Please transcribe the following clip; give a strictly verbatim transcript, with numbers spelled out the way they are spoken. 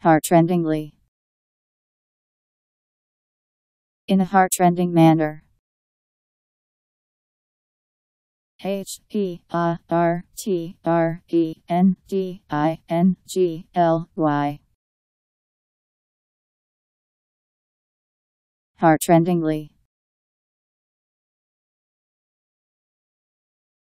Heartrendingly. In a heartrending manner. H E A R T R E N D I N G L Y. Heartrendingly.